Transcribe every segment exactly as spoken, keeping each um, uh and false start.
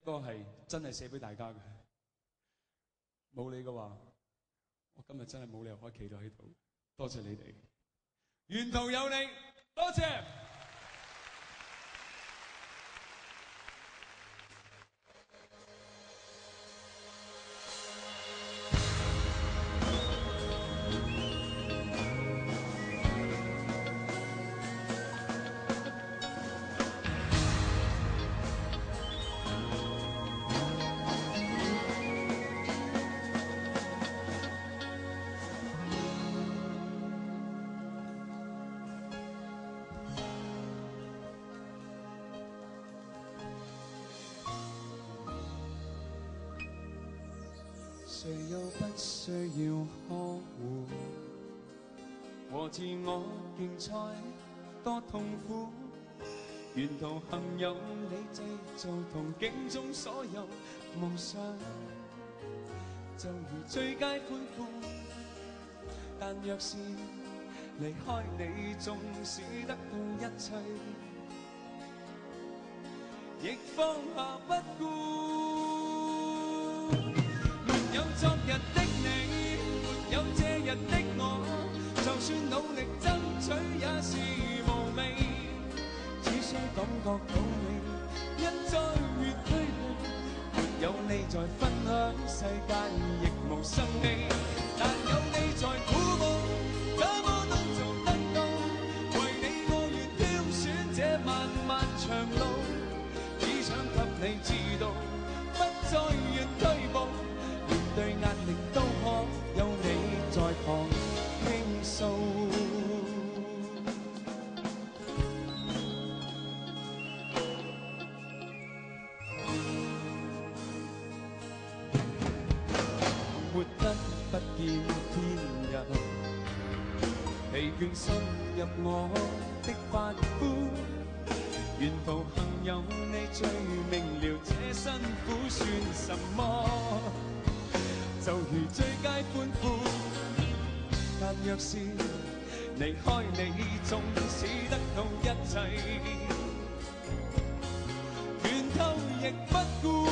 歌係真係寫俾大家嘅，冇你嘅話，我今日真係冇理由可以企到喺度。多謝你哋，沿途有你，多謝。 誰又不需要呵護？和自我競賽多痛苦，沿途幸有你製造同境中所有夢想，就如最佳歡呼。但若是離開你，縱使得到一切，亦放下不顧。沒有昨日的你，沒有這日的我，就算努力爭取也是無味。只需感覺到你，一再越推力，沒有你在分享世界，亦無生氣。但有你在鼓舞，怎麼都做得到。為你我願挑選這漫漫長路，只想給你知道，不再願退步。對壓力都可有你在旁傾訴，活得不見天日，疲倦滲入我的髮膚，沿途幸有你最明了這辛苦算什麼。就如最佳歡呼，但若是離開你，縱使得到一切，拳頭亦不顧。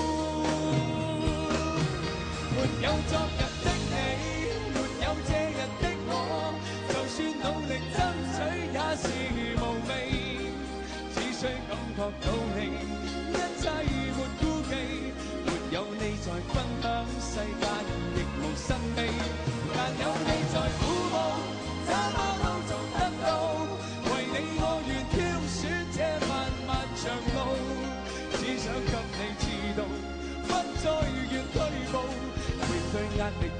沒有昨日的你，沒有這日的我，就算努力爭取也是無味。只需感覺到你，一切沒顧忌。沒有你在分享世界，亦無生氣。但有你在鼓舞，怎麼都做得到。為你我願挑選這漫漫長路，只想給你知道，不再願退步。面對壓力